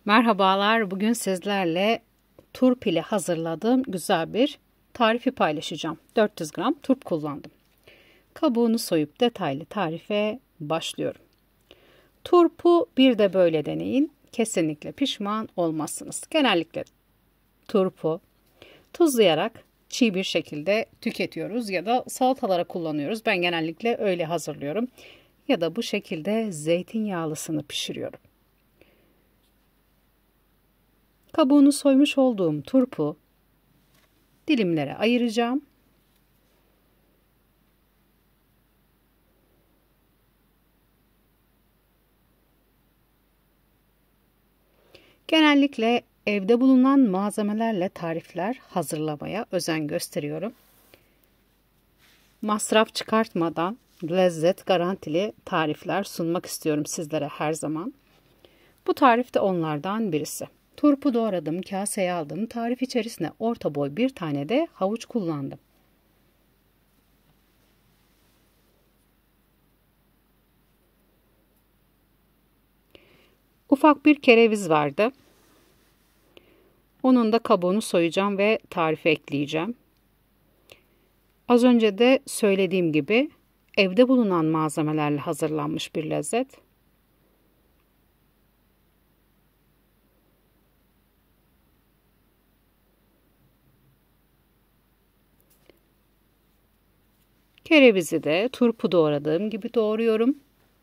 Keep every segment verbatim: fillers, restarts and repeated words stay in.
Merhabalar, bugün sizlerle turp ile hazırladığım güzel bir tarifi paylaşacağım. dört yüz gram turp kullandım. Kabuğunu soyup detaylı tarife başlıyorum. Turpu bir de böyle deneyin. Kesinlikle pişman olmazsınız. Genellikle turpu tuzlayarak çiğ bir şekilde tüketiyoruz ya da salatalara kullanıyoruz. Ben genellikle öyle hazırlıyorum. Ya da bu şekilde zeytinyağlısını pişiriyorum. Kabuğunu soymuş olduğum turpu dilimlere ayıracağım. Genellikle evde bulunan malzemelerle tarifler hazırlamaya özen gösteriyorum. Masraf çıkartmadan lezzet garantili tarifler sunmak istiyorum sizlere her zaman. Bu tarif de onlardan birisi. Turpu doğradım, kaseye aldım. Tarif içerisine orta boy bir tane de havuç kullandım. Ufak bir kereviz vardı. Onun da kabuğunu soyacağım ve tarife ekleyeceğim. Az önce de söylediğim gibi evde bulunan malzemelerle hazırlanmış bir lezzet. Kerevizi de turpu doğradığım gibi doğruyorum.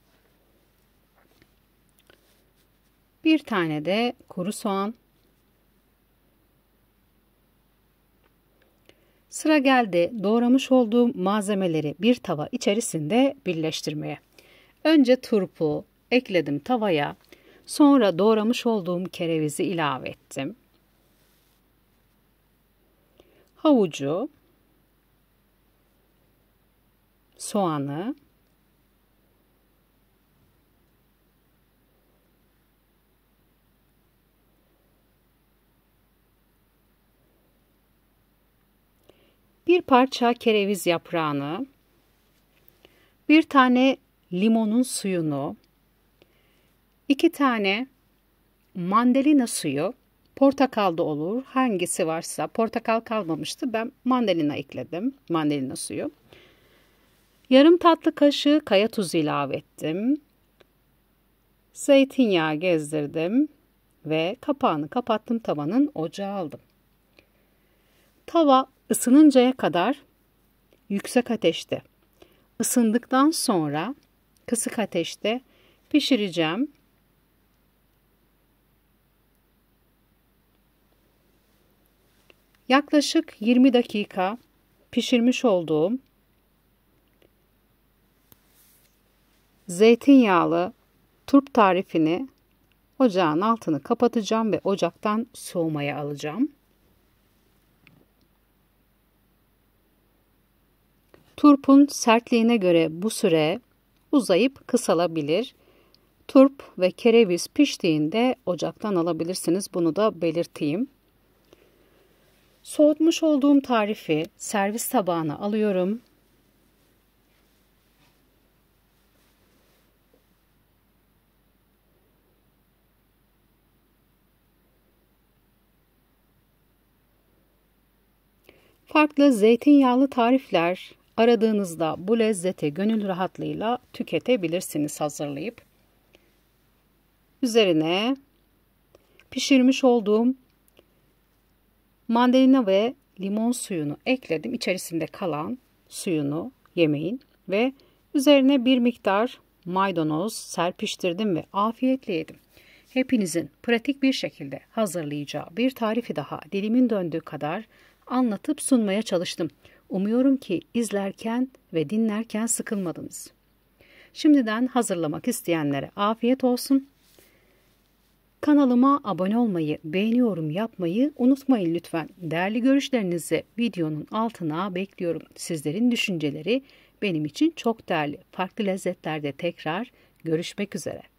Bir tane de kuru soğan. Sıra geldi doğramış olduğum malzemeleri bir tava içerisinde birleştirmeye. Önce turpu ekledim tavaya. Sonra doğramış olduğum kerevizi ilave ettim. Havucu, soğanı, bir parça kereviz yaprağını, bir tane limonun suyunu, iki tane mandalina suyu, portakal da olur, hangisi varsa. Portakal kalmamıştı, ben mandalina ekledim, mandalina suyu. Yarım tatlı kaşığı kaya tuzu ilave ettim. Zeytinyağı gezdirdim ve kapağını kapattım, tavanın ocağı aldım. Tava ısınıncaya kadar yüksek ateşte, ısındıktan sonra kısık ateşte pişireceğim. Yaklaşık yirmi dakika pişirmiş olduğum zeytinyağlı turp tarifini ocağın altını kapatacağım ve ocaktan soğumaya alacağım. Turpun sertliğine göre bu süre uzayıp kısalabilir. Turp ve kereviz piştiğinde ocaktan alabilirsiniz. Bunu da belirteyim. Soğutmuş olduğum tarifi servis tabağına alıyorum. Farklı zeytinyağlı tarifler aradığınızda bu lezzeti gönül rahatlığıyla tüketebilirsiniz hazırlayıp. Üzerine pişirmiş olduğum mandalina ve limon suyunu ekledim. İçerisinde kalan suyunu yemeğin ve üzerine bir miktar maydanoz serpiştirdim ve afiyetle yedim. Hepinizin pratik bir şekilde hazırlayacağı bir tarifi daha dilimin döndüğü kadar anlatıp sunmaya çalıştım. Umuyorum ki izlerken ve dinlerken sıkılmadınız. Şimdiden hazırlamak isteyenlere afiyet olsun. Kanalıma abone olmayı, beğeni yorum yapmayı unutmayın lütfen. Değerli görüşlerinizi videonun altına bekliyorum. Sizlerin düşünceleri benim için çok değerli. Farklı lezzetlerde tekrar görüşmek üzere.